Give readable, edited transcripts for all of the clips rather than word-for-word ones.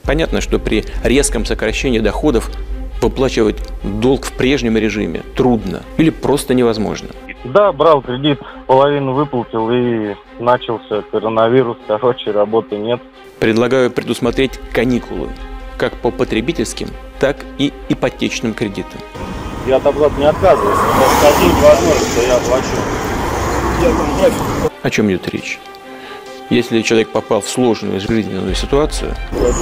Понятно, что при резком сокращении доходов выплачивать долг в прежнем режиме трудно или просто невозможно. Да, брал кредит, половину выплатил и начался коронавирус, работы нет. Предлагаю предусмотреть каникулы как по потребительским, так и ипотечным кредитам. Я от оплаты не отказываюсь, но скажу возможность, что я оплачу. О чем идет речь? Если человек попал в сложную жизненную ситуацию,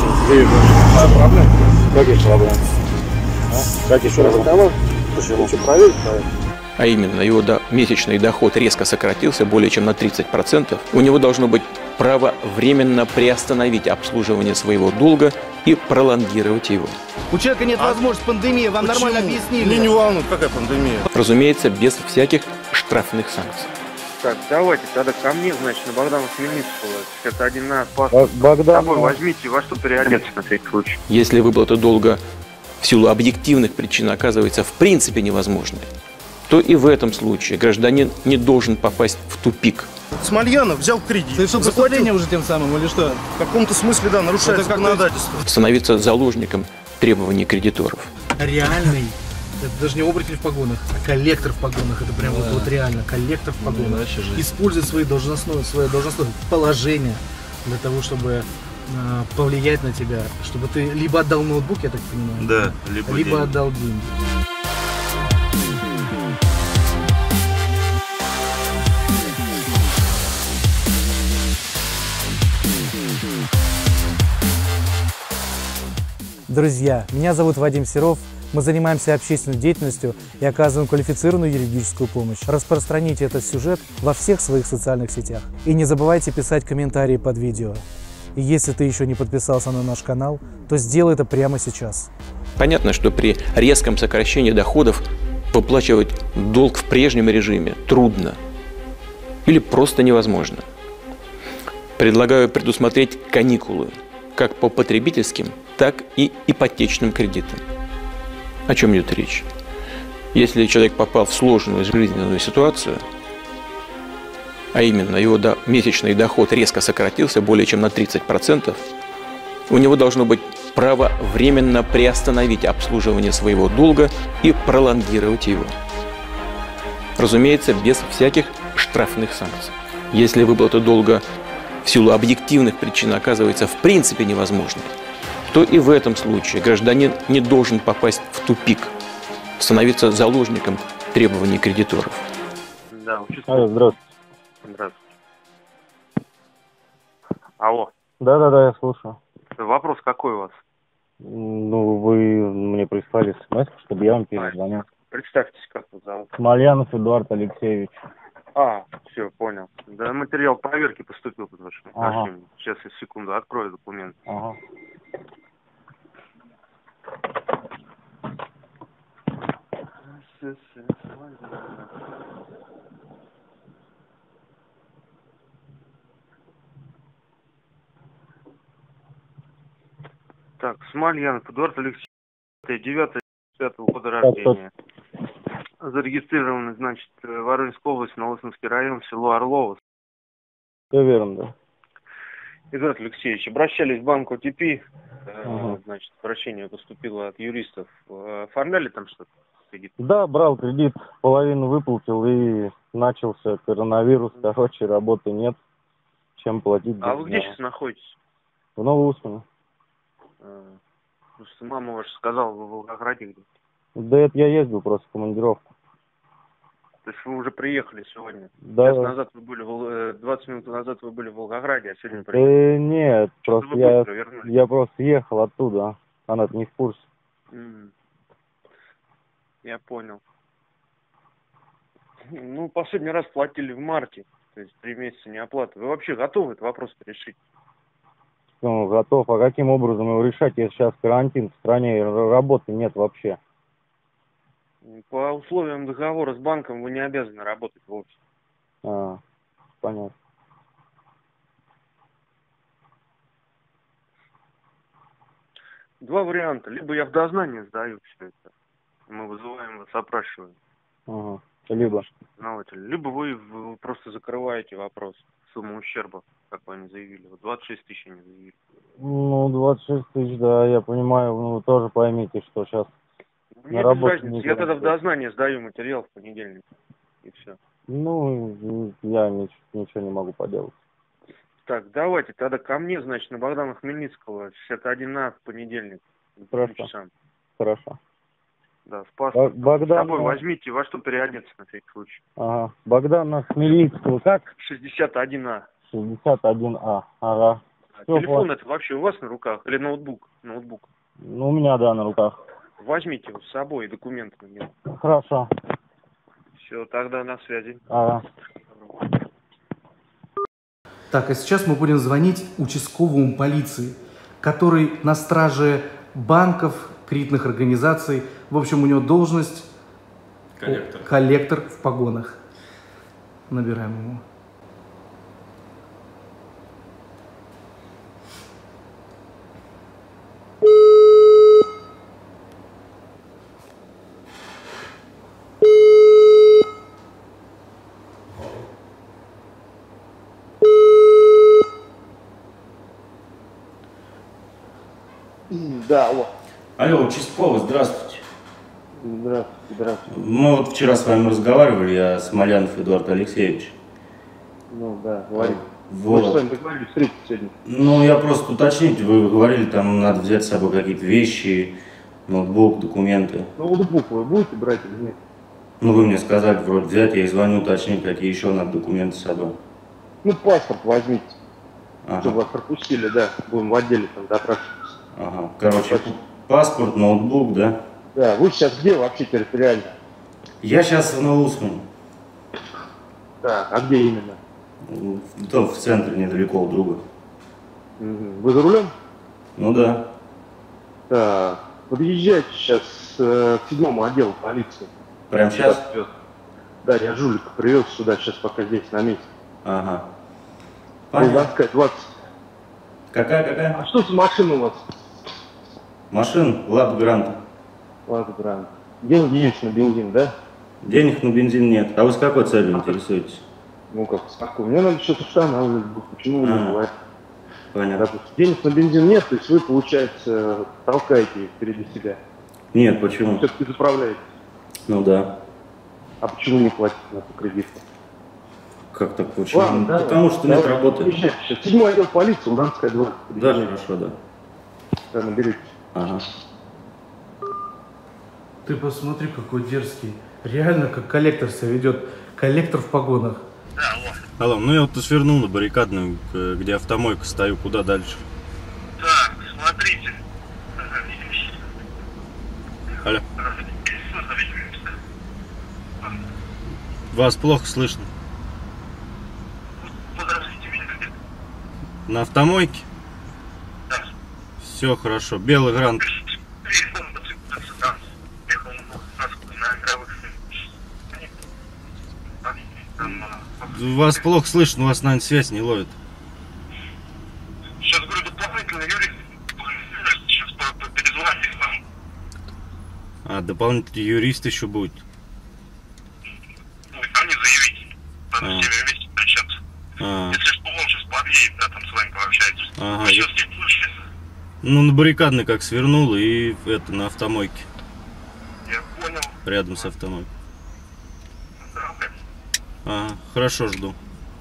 Какие проблемы? Какие проблемы? Почему? Проверить? а именно его месячный доход резко сократился более чем на 30%, у него должно быть право временно приостановить обслуживание своего долга и пролонгировать его. У человека нет возможности, пандемия, вам Почему? нормально объяснили. Мне не волнует, какая пандемия. Разумеется, без всяких штрафных санкций. Так, давайте тогда ко мне, значит, на Богдана Хмельницкого. Это один на паспорт. Богдан, С собой возьмите, во что переодеться на всякий случай. Если выплата долга в силу объективных причин оказывается в принципе невозможной, то и в этом случае гражданин не должен попасть в тупик. Смольянов взял кредит. Совершил преступление уже тем самым, или что? В каком-то смысле, да, нарушает законодательство. Становиться заложником требований кредиторов. Реальный. Это даже не оборотень в погонах, а коллектор в погонах. Это прям вот реально коллектор в погонах. Использует свое должностное положение для того, чтобы повлиять на тебя, чтобы ты либо отдал ноутбук, я так понимаю, Да, либо отдал деньги. Друзья, меня зовут Вадим Серов. Мы занимаемся общественной деятельностью и оказываем квалифицированную юридическую помощь. Распространите этот сюжет во всех своих социальных сетях. И не забывайте писать комментарии под видео. И если ты еще не подписался на наш канал, то сделай это прямо сейчас. Понятно, что при резком сокращении доходов выплачивать долг в прежнем режиме трудно или просто невозможно. Предлагаю предусмотреть каникулы как по потребительским, так и ипотечным кредитам. О чем идет речь? Если человек попал в сложную жизненную ситуацию, а именно его месячный доход резко сократился более чем на 30%, у него должно быть право временно приостановить обслуживание своего долга и пролонгировать его. Разумеется, без всяких штрафных санкций. Если выплата долга в силу объективных причин оказывается в принципе невозможной, то и в этом случае гражданин не должен попасть в тупик, становиться заложником требований кредиторов. Да, участковый. Здравствуйте. Здравствуйте. Алло. Да, я слушаю. Вопрос какой у вас? Ну, вы мне прислали смс, чтобы я вам перезвонил. Представьтесь, как вас зовут. Смольянов Эдуард Алексеевич. Все, понял. Да, материал проверки поступил под вашим отношением. Сейчас я секунду открою документ. Ага. Так, Смольянов Эдуард Алексеевич, 9-5 года рождения. Зарегистрированный, значит, Воронежской области, Новосновский район, село Орлово. Все верно, да. Эдуард Алексеевич, обращались в банк ОТП, Ага. значит, обращение поступило от юристов. Оформляли там что-то? Кредит? Да, брал кредит, половину выплатил и начался коронавирус, работы нет. Чем платить? А вы где сейчас находитесь? В Новоуспенне. Просто мама ваша сказала, вы в Волгограде где-то. Да это я ездил просто в командировку. То есть вы уже приехали сегодня? Да. 20 минут назад вы были в Волгограде, а сегодня приехали? Нет, Что-то просто вы быстро вернулись. я просто ехал оттуда, она не в курсе. Я понял. Ну, последний раз платили в марте, то есть 3 месяца неоплаты. Вы вообще готовы этот вопрос решить? Ну, готов. А каким образом его решать, если сейчас карантин в стране, работы нет вообще? По условиям договора с банком вы не обязаны работать вовсе. Понятно. Два варианта. Либо я в дознание сдаю все это. Мы вызываем вас, опрашиваем. Либо. Либо вы просто закрываете вопрос. Сумму ущерба, как вы не заявили. Вот 26 тысяч они заявили. Ну, 26 тысяч, да, я понимаю. Ну, вы тоже поймите, что сейчас Мне на без работе разницы. не Я тогда в заработаю. дознание сдаю материал в понедельник. И все. Ну, я ничего не могу поделать. Так, давайте тогда ко мне, значит, на Богдана Хмельницкого, 61А в понедельник. к 2 Хорошо. часам. Хорошо. Да, с паспортом. Богдан... С собой возьмите, во что переодеться на всякий случай. Ага. Богдана Хмельницкого как? 61А. 61А. Ага. Всё, Телефон это вообще у вас на руках? Или ноутбук? Ноутбук. Ну, у меня, да, на руках. Возьмите его с собой, документы на него. Хорошо. Все, тогда на связи. Ага. Так, а сейчас мы будем звонить участковому полиции, который на страже банков, кредитных организаций. В общем, у него должность коллектор в погонах. Набираем ему. Да, алло. Алло, участковый, здравствуйте. Здравствуйте. Мы вот вчера с вами разговаривали, я Смолянов Эдуард Алексеевич. Ну, да, говори. Вот. Мы с вами договорились встретиться сегодня. Ну, я просто уточнить, вы говорили, там надо взять с собой какие-то вещи, ноутбук, документы. Ноутбук вы будете брать или нет? Ну, вы мне сказали, вроде взять, я и звоню уточнить, какие еще надо документы с собой. Ну, паспорт возьмите, Ага. чтобы вас пропустили, да. Будем в отделе там допрашиваться. Ага. Короче, паспорт, ноутбук, да? Да, вы сейчас где вообще территориально? Я сейчас в Новоусмане. Да, а где именно? То в центре, недалеко от друга. Вы за рулем? Ну да. Так, подъезжайте сейчас к 7-му отделу полиции. Прям сейчас? Да, я жулика привез сюда, сейчас пока здесь на месте. Ага. Понятно. Луганская, 20. Какая? А что за машина у вас? Машин, Лада Гранта. Ладно, правильно. Деньги есть на бензин, да? Денег на бензин нет. А вы с какой целью интересуетесь? Ну как, с какой? Мне надо что-то устанавливать. Почему вы не бывает? Понятно. Допустим, денег на бензин нет, то есть вы, получается, толкаете их впереди себя. Нет, почему? Все-таки заправляете. Ну да. А почему не платите на эту кредитку? Как так почему? Ладно, да, Потому что нет работы. Подъезжайте сейчас. 7-й отдел полиции, Луганская, 20. Да, хорошо, да. Да, наберите. Ага. Ты посмотри, какой дерзкий. Реально, как коллектор себя ведет. Коллектор в погонах. Алло, ну я вот свернул на баррикадную, где автомойка, стою, куда дальше? Так, смотрите. Алло. Вас плохо слышно. Подождите меня. На автомойке? Да. Все хорошо. Белый грант. Вас плохо слышно, у вас, наверное, связь не ловит. Сейчас говорю, дополнительный юрист. Сейчас перезвонит вам. А, дополнительный юрист еще будет. Вы ко мне заявите. Надо с ними вместе встречаться. Если что, он сейчас подъедет, да, там с вами пообщается. Ага. Вы сейчас не слышите? Ну, на баррикадной как свернул, и это на автомойке. Я понял. Рядом с автомойкой. Да, Ага, хорошо, жду.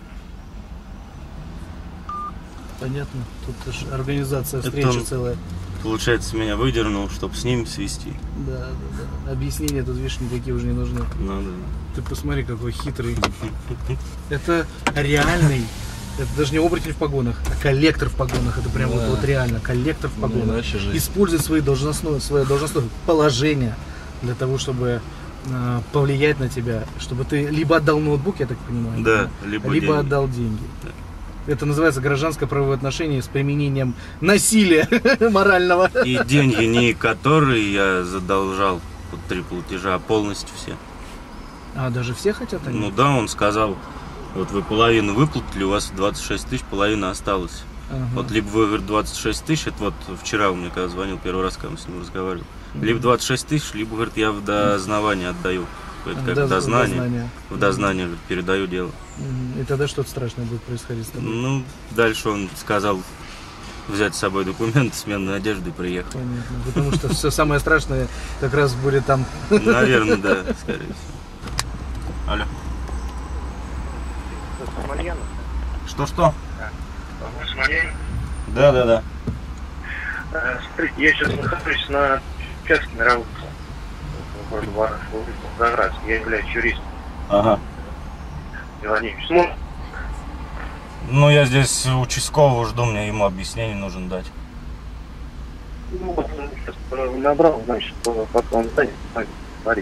Понятно. Тут же организация Это встречи он- целая. Получается, меня выдернул, чтобы с ним свести. Да. Объяснения тут, видишь, никакие уже не нужны. Ну да. Ты посмотри, какой хитрый. Это реальный. Это даже не оборотень в погонах, а коллектор в погонах. Это прям вот реально коллектор в погонах. Использует свое должностное положение для того, чтобы повлиять на тебя, чтобы ты либо отдал ноутбук, я так понимаю, Да, либо деньги. отдал деньги. Это называется гражданское правовое отношение с применением насилия морального. И деньги не которые я задолжал под 3 платежа, а полностью все. А даже все хотят они? Ну да, он сказал, вот вы половину выплатили, у вас 26 тысяч, половина осталась. Ага. Вот либо вы, говорит, 26 тысяч, это вот вчера он мне когда звонил, первый раз, когда мы с ним разговаривали. Либо 26 тысяч, либо, говорит, я в дознавание отдаю. Это как дознание. В дознание, говорит, передаю дело. И тогда что-то страшное будет происходить с тобой. Ну, дальше он сказал, взять с собой документы, сменную одежду и приехать. Понятно, потому что все самое страшное как раз будет там. Наверное, да, скорее всего. Алло. Что? Да. Смотрите, я сейчас нахожусь на участке мировых в городе Волгоградск. Я являюсь юристом. Ага. Владимирович, ну, я здесь участкового жду, мне ему объяснение нужно дать. Ну, вот он сейчас набрал, значит, потом станет говорить.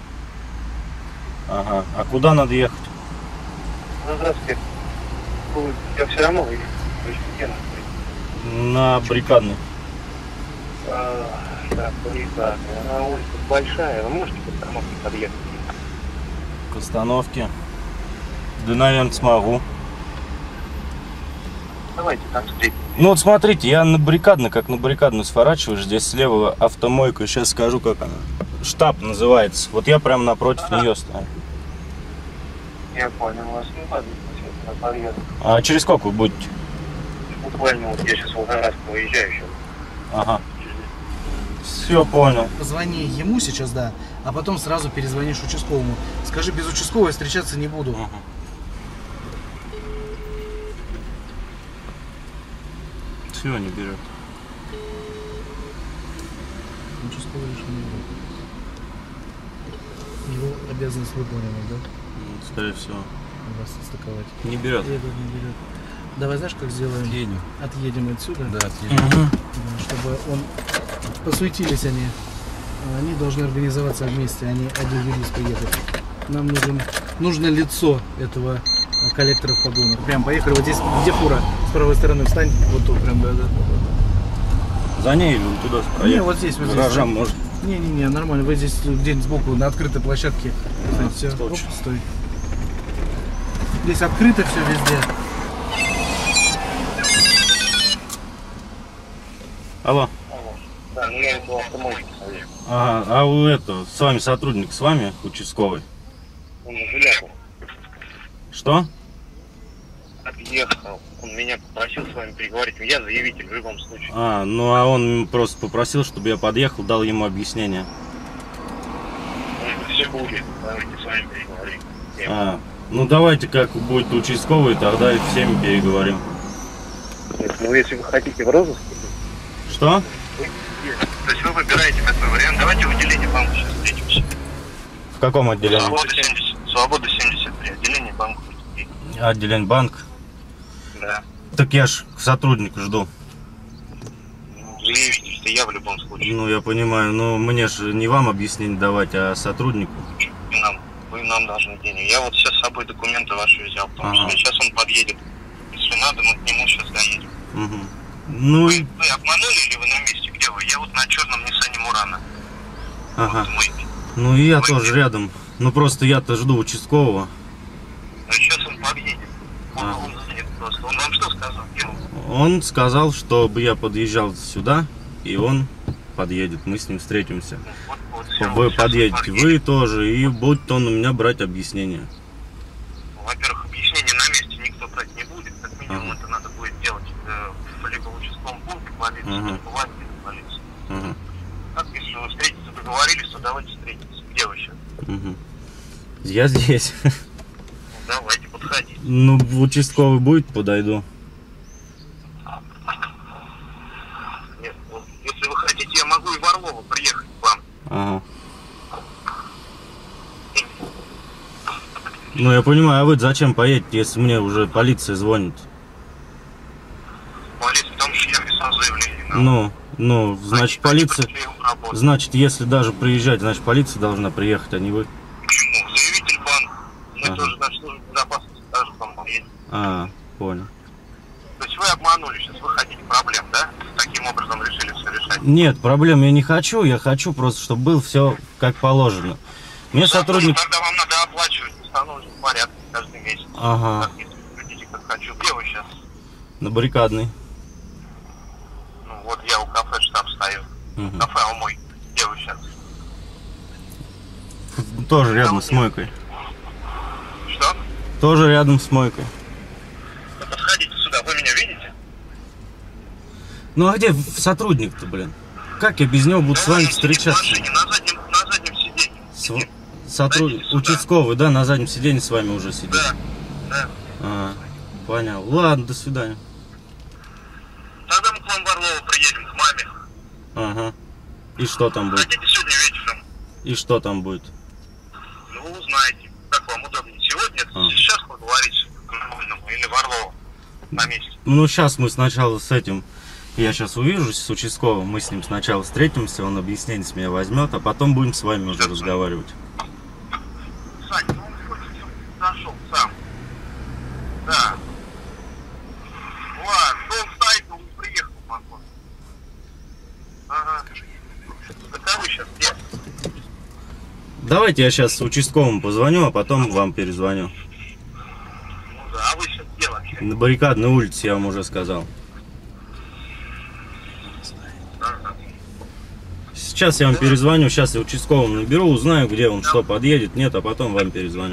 Ага. А куда надо ехать? Здравствуйте. Я все равно На Баррикадный. Так, Баррикадная. Она улица большая. Вы можете к остановке подъехать? К остановке? Да, наверное, смогу. Давайте там встретимся. Ну вот смотрите, я на Баррикадную, как на Баррикадную сворачиваю, здесь слева автомойка, сейчас скажу, как она. Штаб называется. Вот я прямо напротив нее стою. Я понял вас. Ну ладно, сейчас подъеду. А через сколько вы будете? Буквально вот я сейчас в Волгоградск выезжаю еще. Ага. Все понял. Позвони ему сейчас, да, а потом сразу перезвонишь участковому. Скажи, без участкового я встречаться не буду. Все, не берет. Участковый решение не берет. Его обязанность выполнена, да? Скорее всего. Вас стыковать. Не берет. Не берет. Давай, знаешь, как сделаем? Отъедем. Отъедем отсюда. Да, отъедем. Да, чтобы он... Посуетились они. Они должны организоваться вместе, а не один юрист приехать. Нам нужно лицо этого коллектора в погонах. Прям поехали. Вот здесь, где фура? С правой стороны встань. Вот тут прям, да. За ней или туда проехать? Не, вот здесь. Вот здесь. Гаражам может. Не, нормально. Вы здесь где-нибудь сбоку, на открытой площадке. Все, оп, стой. Здесь открыто все везде. Алло. Да, ну я его автомойки совет. Ага, а у этого, с вами сотрудник, с вами участковый? Он на Желябу Что? отъехал. Он меня попросил с вами переговорить. Я заявитель в любом случае. Ну а он просто попросил, чтобы я подъехал, дал ему объяснение. Все будет. Давайте с вами переговорим. Ну давайте, как будет участковый, тогда и всеми переговорим. Нет, ну если вы хотите в розыске. Что? То есть вы выбираете такой вариант. Давайте в отделении банка сейчас встретимся. В каком отделении? Свобода 73. Отделение банка. Отделение банк? Да. Так я ж сотрудника жду. Заявите, что я в любом случае. Ну я понимаю, но мне же не вам объяснение давать, а сотруднику. Вы нам должны денег. Я вот сейчас с собой документы ваши взял, потому что сейчас он подъедет. Если надо, мы к нему сейчас доедем. Ну вы обманули или вы на месте? Где вы? Я вот на черном Ниссане Мурана. Ага. Вот ну и я тоже рядом. Ну просто я-то жду участкового. А сейчас он подъедет. Он занят просто. Он вам что сказал? Он сказал, чтобы я подъезжал сюда, и он подъедет. Мы с ним встретимся. Вы подъедете, вы тоже, и будет он у меня брать объяснение. Во-первых, объяснение на месте никто брать не будет. Как минимум это надо будет делать либо в участковом пункте полиции, либо в отделе полиции. Так, если вы встретитесь, договорились, то давайте встретимся. Где вы сейчас? Я здесь. Давайте, подходите. Ну, в участковый будет, подойду. Нет, ну, если вы хотите, я могу и в Орлово приехать к вам. Ага. Ну, я понимаю, а вы зачем поедете, если мне уже полиция звонит? Полиция, потому что я писал заявление. Ну, значит, полиция... Значит, если даже приезжать, значит, полиция должна приехать, а не вы. Почему? Заявитель банк. Мы тоже на службу безопасности даже там поедем. Понял. То есть вы обманули, сейчас вы хотите проблем, да? Таким образом решили все решать? Нет, проблем я не хочу, я хочу просто, чтобы было все как положено. Мне сотрудник... Тогда вам надо оплачивать в установленном порядке каждый месяц. Ага. Так, если вы хотите, как хочу. Где вы сейчас? На Баррикадной. Ну вот я у кафе штаб стою. Кафе Алмой. Где вы сейчас? Тоже рядом с мойкой. Что? Тоже рядом с мойкой. Ну, подходите сюда, вы меня видите? Ну а где сотрудник-то, блин? Как я без него буду с вами встречаться? На заднем сиденье. Сотрудник, участковый, да, на заднем сиденье с вами уже сидит? Да. Ага, понял. Ладно, до свидания. Тогда мы к вам в Орлово приедем, к маме. Ага. И что там будет? Хотите сегодня вечером? И что там будет? Ну, вы узнаете, как вам удобнее. Сегодня, сейчас поговорить к Нормальному или в Орлово на месте. Ну, сейчас мы сначала с этим... Я сейчас увижусь с участковым, мы с ним сначала встретимся, он объяснение с меня возьмет, а потом будем с вами уже разговаривать. Сань, ну он хоть зашел сам. Да. Ладно, он стоит, он приехал, походу. Ага. Так а вы сейчас где? Давайте я сейчас участковому позвоню, а потом вам перезвоню. Ну да, а вы сейчас где вообще? На Баррикадной улице, я вам уже сказал. Сейчас я вам перезвоню, сейчас я участковому наберу, узнаю, где он, что подъедет, нет, а потом вам перезвоню.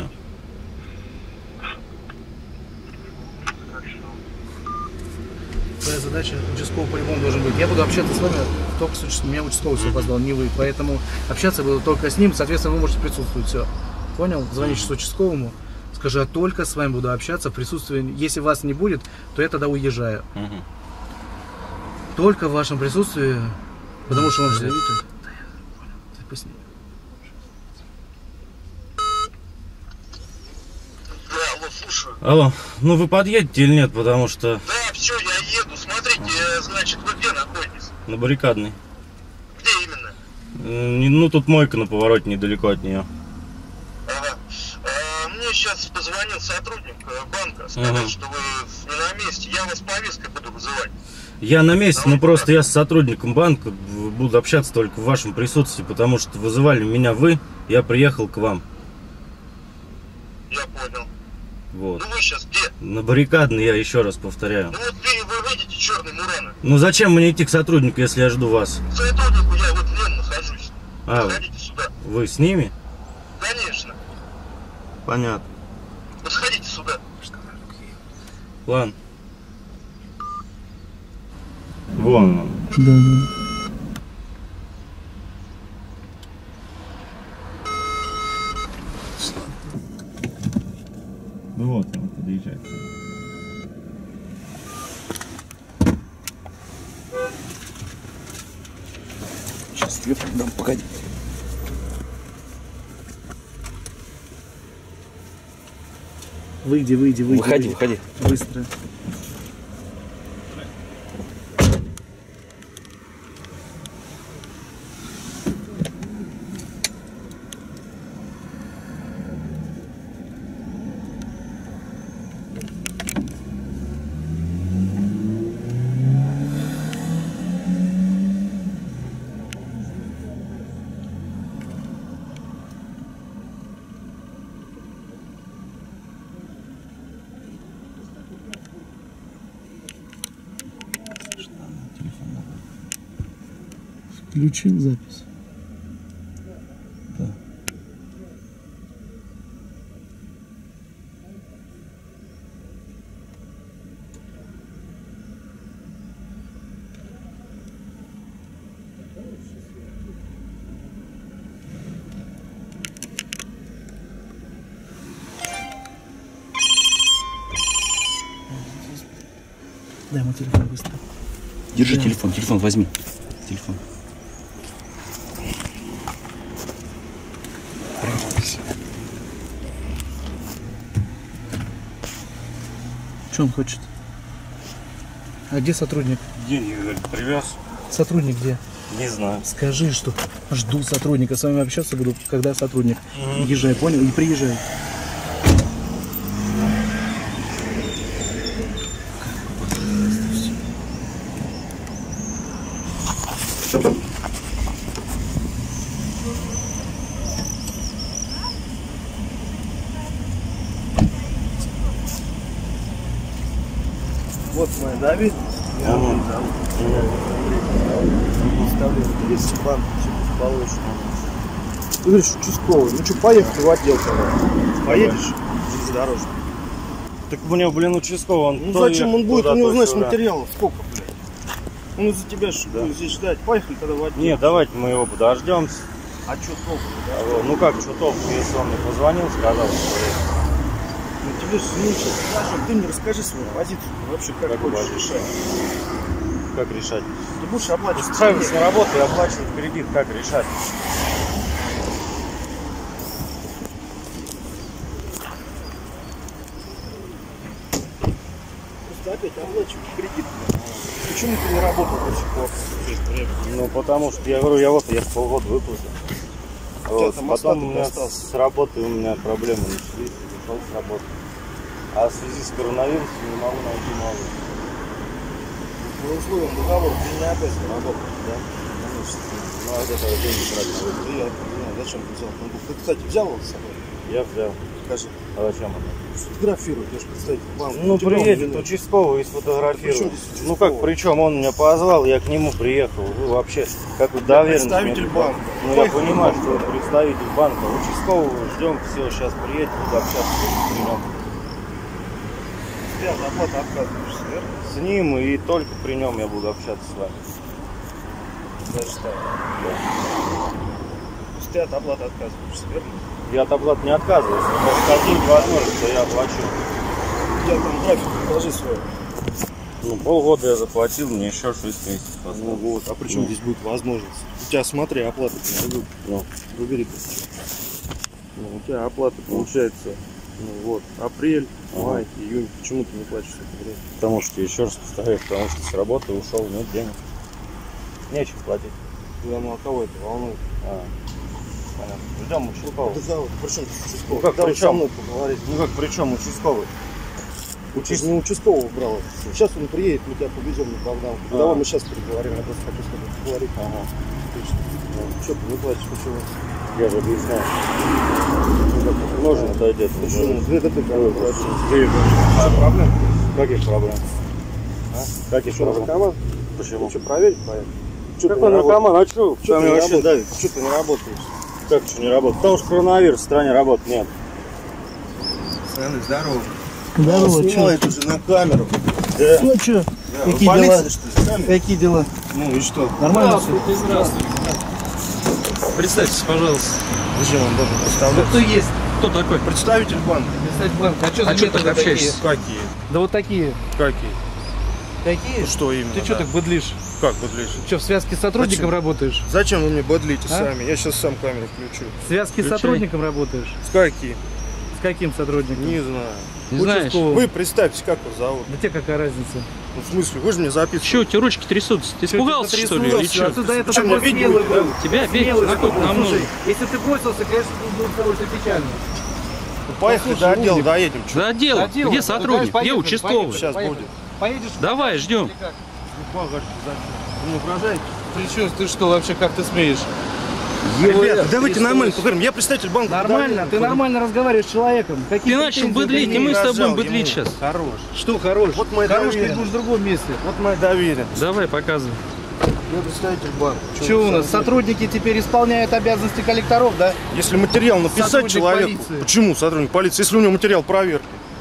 Твоя задача, участковый по-любому должен быть. Я буду общаться с вами только с участковым, меня участковый все позвал, не вы, поэтому общаться буду только с ним, соответственно, вы можете присутствовать, все. Понял? Звони сейчас участковому, скажи, а только с вами буду общаться в присутствии, если вас не будет, то я тогда уезжаю. Только в вашем присутствии, потому что он же видите. Да, алло, слушаю. Алло, ну вы подъедете или нет, потому что... Да, все, я еду. Смотрите, значит, вы где находитесь? На Баррикадной. Где именно? Ну, тут мойка на повороте недалеко от нее. Ага. Мне сейчас позвонил сотрудник банка, сказал, что вы не на месте. Я вас повесткой буду вызывать. Я на месте, но просто я с сотрудником банка буду общаться только в вашем присутствии, потому что вызывали меня вы, я приехал к вам. Я понял. Вот. Ну вы сейчас где? На Баррикадной, я еще раз повторяю. Ну вот вы выйдете, черный Мурана. Ну зачем мне идти к сотруднику, если я жду вас? К сотруднику я вот в нем нахожусь. А, Подходите сюда. вы с ними? Конечно. Понятно. Подходите сюда. Ладно. Вон он. Да. Ну вот он подъезжает. Сейчас телефон дам, погоди. Выйди. Выходи. Быстро. Включил запись. Да. Дай ему телефон быстро. Держи телефон возьми. Телефон. Что он хочет? А где сотрудник? Деньги, говорит, привез. Сотрудник где? Не знаю. Скажи, что жду сотрудника. С вами общаться буду, когда сотрудник. Езжай, понял? И приезжай. Вот моя Давид. Я представляю, если банк получше. Ты говоришь, участковый. Ну что, поехали в отдел, пожалуйста. Поедешь? Железнодорожный. Так у меня, блин, участковый, он... Ну зачем он будет? У него, знаешь, материалов сколько, блядь. Он из-за тебя будет здесь ждать. Поехали тогда в отдел. Нет, давайте мы его подождем. А что толку? Ну как, что толку, если он мне позвонил, сказал, что... Ну тебе же скажем, ты мне расскажи свою позицию. Вообще как хочешь решать. Как решать? Ты будешь оплачивать. Устраиваться на работу и оплачивать кредит, как решать? Просто опять оплачивать кредит. Почему ты не работал до сих пор? Ну потому что я говорю, я с полгода выплатил. Вот. Потом у меня с работы у меня проблемы начались, ушел с работы. А в связи с коронавирусом не могу найти новую. По условиям договора ты не обязан работать, да? Ну а это деньги тратить на выплату. Я не знаю, зачем ты взял? Ты, кстати, взял его с собой? Я взял. Скажи. А зачем это? Сфотографируй, я же представитель банка. Ну приедет участковый и сфотографирует. Ну как, причем он меня позвал, я к нему приехал. Вы вообще, как вы доверенность. Представитель банка. Ну я понимаю, что вы представитель банка. Участкового ждем, все, сейчас приедет, буду общаться при нем. Ты от оплаты отказываешься, верно? С ним и только при нем я буду общаться с вами. Даже так? Да. То есть ты от оплаты отказываешься, верно? Я от оплаты не отказываюсь, но скажите возможность, что я оплачу. У тебя там график, положи свой. Ну, полгода я заплатил, мне еще 6 месяцев осталось. Ну вот, а при чем здесь будет возможность? У тебя, смотри, оплата. Ну. Выбери. Ну, у тебя оплата получается, ну вот, апрель, май, июнь. Почему ты не платишь это время? Потому что, еще раз повторяю, потому что с работы ушел, нет денег. Нечем платить. Ну а кого это волнует? Понятно. Ждем участкового. При чем участковый? Ну как, Давай при чем? со мной поговорить. Ну как, при чем участковый? Ты не участкового брал. Сейчас он приедет, мы тебя повезем на Богданку. Давай мы сейчас переговорим, я просто хочу с тобой поговорить. Ага. Что ты не платишь, почему? Я же объясняю. Можно дойдет. Почему? Это ты кого платишь? Проблем? Каких проблем? Каких Что, проблем? наркоман? Почему? Что, проверить поехал? Какой наркоман? А что? Что ты вообще давит? Что ты не работаешь? Как что не работает? Потому что коронавирус в стране работы нет. Пацаны, здорово. Здорово, снимает уже на камеру. Да. Ну что, Да, какие дела? Что, Какие дела? ну и что? Нормально все? Здравствуйте. Представьтесь, пожалуйста. Зачем он должен представляться? Кто есть? Кто такой? Представитель банка. Представитель банка. А что за А что методы так общаешься? такие? Какие? Да вот такие. Какие? Какие? Ну что именно? Ты что да? так быдлишь? Как быдлишь? Что, в связке с сотрудником Зачем? работаешь? Зачем вы мне быдлите А? сами? Я сейчас сам камеру включу. В связке с Включай. сотрудником работаешь? С каким? С каким сотрудником? Не знаю. Не знаешь? Участковым. Вы представьтесь, как вас зовут? Да тебе какая разница? Ну, в смысле, вы же мне записываете. Че, у тебя ручки трясутся? Ты испугался, что ли? Или что? Отсюда это Почему такой меня бить смелый будет? был. Тебя бить? Смелый Насколько был. нам нужно? Слушай, если ты бросился, конечно, будет очень печально. Поехали до отдела, доедем. Чё? За отдел. До дела. Где Ну, сотрудник? Где поехали, участковый? Сейчас поехали. будет. Поедешь? Давай, ждем. Или как? Ну, погоди, зачем? Вы мне угрожаете? Причем ты что вообще, как ты смеешь? Ребята, давайте нормально поговорим. Я представитель банка. Нормально, ты нормально разговариваешь с человеком. Какие Ты начал претензии быдлить, ты и мы имеешь? с тобой Нажал будем быдлить ему. сейчас. Хорош. Что хорош? Вот мой Хорош, доверие. ты будешь в другом месте. Вот моя доверенность. Давай, показывай. Я представитель банка. Что у нас? Сотрудники теперь исполняют обязанности коллекторов, да? Если материал написать Сотрудник человеку. полиции. Почему сотрудник полиции? Если у него материал проверки.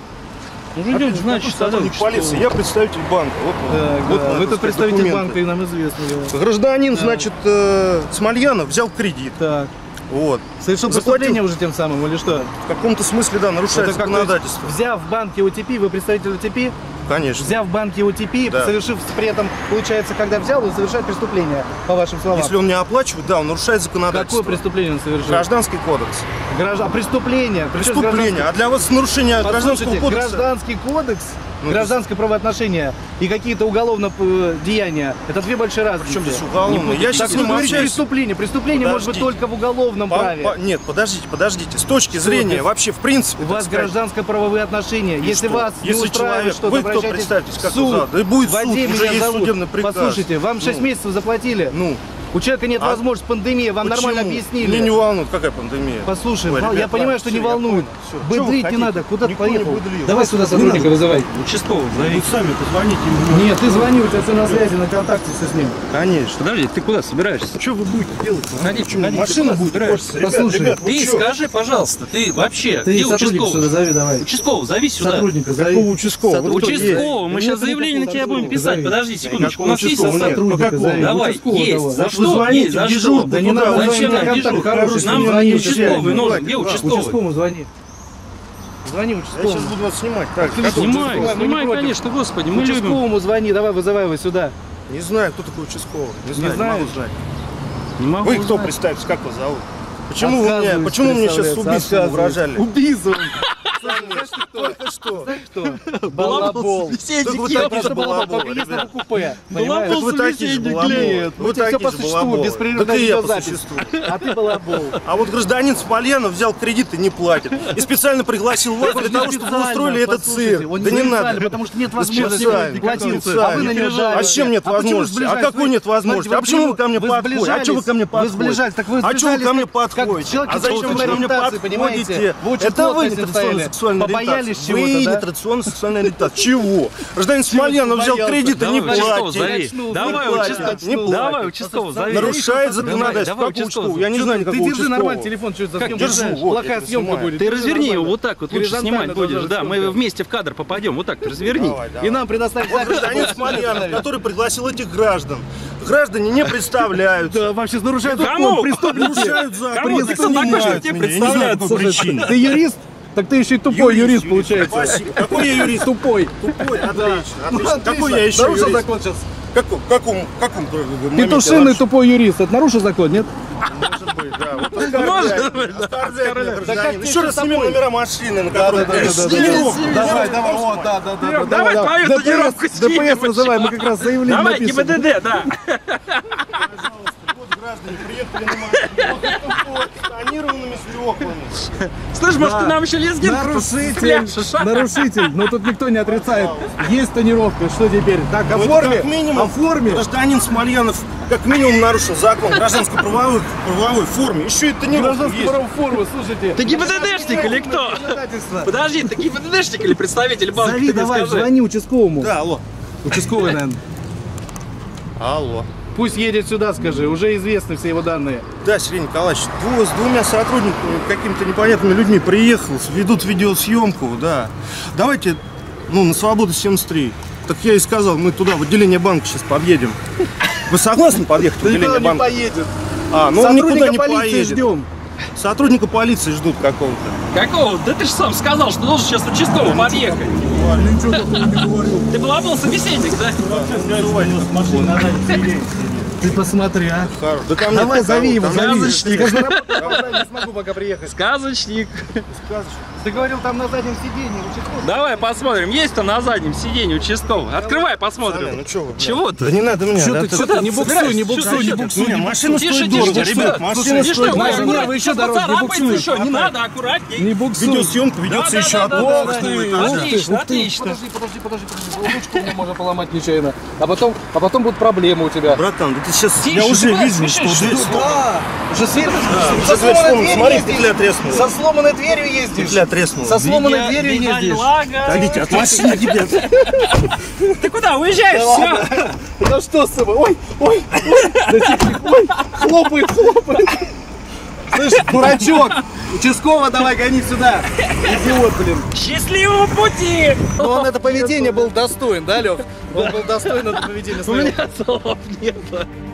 Ну, ждем, значит, Сотрудник полиции. Я представитель банка. Вот, Так, вот да. надо Вы-то сказать, представитель документы. банка, и нам известно. Да. Гражданин, значит, Смольянов взял кредит. Так. Вот. Совершил Заплатил. преступление уже тем самым, или что? В каком-то смысле, да, нарушает Это как, законодательство. то есть, взяв в банке OTP, вы представитель OTP, Конечно. взяв в банке OTP, Да. совершив при этом, получается, когда взял, он совершает преступление, по вашим словам. Если он не оплачивает, да, он нарушает законодательство. Какое преступление он совершил? Гражданский кодекс. А преступление? Причем Преступление. А для вас нарушение гражданского Послушайте, кодекса? гражданский кодекс, Ну, гражданское правоотношение и какие-то уголовные деяния, это две большие разницы. Причем здесь уголовное? Я сейчас Так с ним вы говорите общаюсь. преступление. Преступление может быть Подождите. только в уголовном праве. Нет, подождите. С точки зрения, ты- вообще, в принципе, У вас так сказать, гражданско-правовые отношения. и Если что? вас не Если устраивает человек, что-то, вы кто, обращайтесь представьтесь, как в суд. его зовут? Да и будет суд, Вадим уже меня есть зовут. судебный приказ. Послушайте, вам 6 Ну. месяцев заплатили. Ну, У человека нет возможности, пандемия, вам нормально объяснили. Мне не волнует, какая пандемия. Послушай, я понимаю, что не волнует. Быдрить не надо, куда ты поехал? Давай сюда сотрудника вызывай. Участкового зови. Вы сами позвоните ему. Нет, ты звони, у тебя все на связи, на контакте все с ним. Конечно. Подожди, ты куда собираешься? Что вы будете делать? Машина будет. Послушай, Ты скажи, пожалуйста, ты вообще, ты где сотрудника сюда зови, давай. Участкового зови сюда. Сотрудника зови. Какого участкового? Участкового, мы сейчас заявление на тебя будем писать. Подожди секундочку, у нас есть сотрудника? Давай, есть. За что? Есть, за что? Да не надо, зачем нам дежурный? Нам участковый нужен. Где участковый? Участковому звони. Звони Я участковому. сейчас буду вас снимать. Так, Снимай, конечно, господи, мы любим. Участковому звони, давай, вызывай его сюда. не знаю, кто такой участковый. Не знаю, не знаешь? могу знать. Не могу Вы кто, знать. представьтесь, как вас зовут? Почему мне сейчас убийство угрожали? Убийство. Только что? Балабол. Только вы такие же балабол, Только есть на ребят. купе. Понимаешь? Так вы такие же балабол. Вы такие же балабол. Беспрерывно Так и я по видеозапись. существу. А ты балабол. А вот гражданин Смоленов взял кредит и не платит. И специально пригласил вас для того, чтобы вы устроили этот цирк. Да не надо. Потому что нет возможности возможности платить. А вы на него А с чем нет возможности? А какой нет возможности? А почему вы ко мне подходите? А что вы ко мне подходите? А что вы ко мне подходите? А зачем вы ко мне подходите? Это вы нетрадиционная сексуальная Побоялись ориентация. Вы нетрадиционная сексуальная ориентация. Чего? Гражданин Смоленов взял кредит и не платит. Давай участкового зови. Нарушает законодательство. Как участкового? Я не знаю никакого Ты держи нормально участкового. телефон, что это за съемка? держу? Вот, Плохая я съемка снимаю. будет. Ты разверни его вот так вот, лучше Горизонтально снимать будешь. должна Да, мы съемка. вместе в кадр попадем. Вот так, разверни. И нам предоставить Вот гражданин Смоленов, который пригласил этих граждан. Граждане не представляются. Да, вообще нарушают Кому? закон, преступники. Нарушают закон. Кому? Ты кто такой, что тебе представляется? Ты юрист? Так ты еще и тупой юрист, получается. Спасибо. Какой я юрист? Тупой. Тупой, отлично. Какой я еще Нарушил юрист? закон сейчас. В каком моменте Петушиный тупой юрист. Это нарушил закон, нет? Может быть, да. Вот оскорбляет гражданин. Еще раз снимем номера машины, на которой Давай, о, да. Давай твою тонировку ДПС называй, мы как раз заявление Давай, написано. ГИБДД, да. Вот граждане приехали на машине. С тонированными стеклами. Слышь, может, ты нам еще лезгинку Нарушитель, но тут никто не отрицает. Есть тонировка, что теперь? Так, оформи. Гражданин Смоленов как минимум нарушил закон гражданско-правовой форме. Еще и тонировка есть. Гражданскую форму, слушайте. Ты ГИБДДшник или кто? Подожди, ты ГИБДДшник или представитель банка? Зови, давай, звони участковому. Да, алло. Участковый, наверное. Алло. Пусть едет сюда, скажи, уже известны все его данные. Да, Сергей Николаевич, с двумя сотрудниками, какими-то непонятными людьми приехал, ведут видеосъемку, да. Давайте, на Свободу 73. Так я и сказал, мы туда, в отделение банка сейчас подъедем. Вы согласны подъехать в отделение банка? Он не поедет. Он никуда не поедет. Ждем. Сотрудника полиции ждут какого-то. Какого? Да ты же сам сказал, что должен сейчас участковый подъехать. Ничего такого не говорил. Ты был собеседник, да? Ты посмотри, а. Да ко мне Давай, зови его, Сказочник. Я же на работу не смогу пока приехать. Сказочник. Ты говорил, там на заднем сиденье участковый. Давай посмотрим, есть-то на заднем сиденье участковый. Открывай, Сами, посмотрим. ну что вы, блядь? Чего ты? Да не надо меня. да, Что ты, не буксуй, не буксуй. Не, машина Тише, стоит тише, дорого, тише, ребят. Машина Тише, стоит ой, Наши дорого. нервы еще сейчас дороже, не поцарапается буксуй. еще, не надо, аккуратней. Не буксуй. Видеосъемка ведется еще от верхнего этажа. Отлично, отлично. Подожди. Ручку мне можно поломать нечаянно. А потом будут проблемы у тебя. Братан, да ты сейчас, Тише, я уже куда видел, ты что спешишь? ты... Да, уже светишь. Сейчас дверь вспомнил, смотри, петля треснула. Со сломанной дверью ездишь. Петля треснула. Со сломанной дверью ездишь. Идите, от машины, ребят. Ты куда, уезжаешь? Все. Да что с тобой? Ой. Хлопает. Слышь, дурачок. Участкового давай гони сюда. Идиот, блин. Счастливого пути! Но он это поведение был достоин, да, Лёх? Он был достоин это поведение. У меня слов нет.